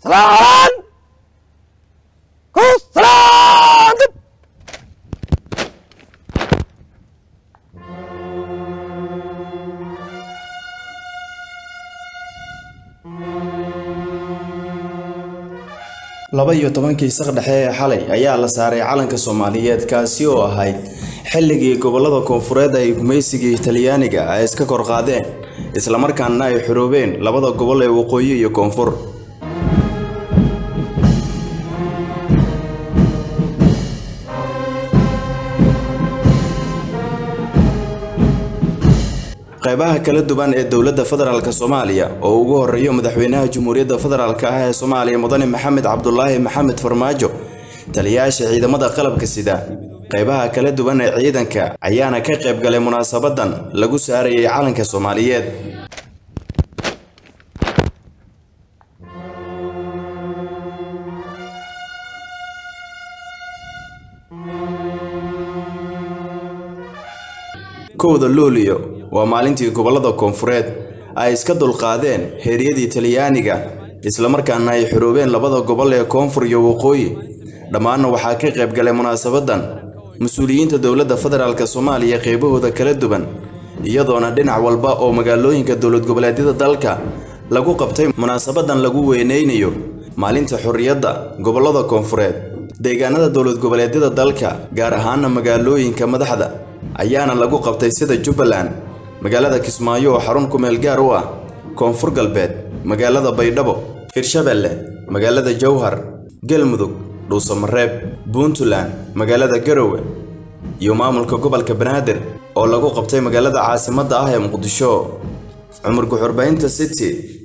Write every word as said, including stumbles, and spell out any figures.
سلام كوس سلام laba iyo tobankii saq dhexe xalay ayaa la saaray calanka Soomaaliyeed kaasi oo ahayd xilligii gobolada koonfureed ay gumaysigii Talyaaniga ay iska kor qaadeen isla markaana ay xuroobeen labada gobol ee waqooyi iyo koonfur. qaybaha kala duwan ee dawladda federaalka Soomaaliya oo ugu horeeyo madaxweynaha Jamhuuriyadda Federaalka ah ee Soomaaliya Mudane Maxamed Cabdullaahi Maxamed Farmaajo taliyayaasha ciidamada qalabka sida qaybaha kala duwan ee ciidanka ayaana ka qayb galay munaasabadan lagu saarayay calanka Soomaaliyeed. kowda Luulyo waa maalintii gobolada koonfureed ay iska dulqaadeen heeriyadii Talyaaniga isla markaana ay xuroobeen labada gobol ee koonfur iyo waqooyi. dhamaana waxaa ka qayb galay munaasabadan mas'uuliyiinta dawladda federaalka Soomaaliya qaybahooda kala duwan iyadoona dhinac walba oo magaalooyinka dawlad goboleedyada dalka lagu qabtay munaasabadan lagu weyneynayo maalinta xorriyadda gobolada koonfureed. deegaanada dawlad goboleedyada dalka gaar ahaan magaalooyinka madaxda ayaana lagu qabtay sida Jubbaland, magaalada Kismaayo oo xarun ku meel gaar u ah koonfur galbeed, magaalada Baydhabo, Hirshabelle, magaalada Jowhar, Galmudug, Dhuusamareeb, Puntland, magaalada Garowe iyo maamulka gobolka Banaadir oo lagu qabtay magaalada caasimadda ah ee Muqdisho. Cumar Guxurbaynta City.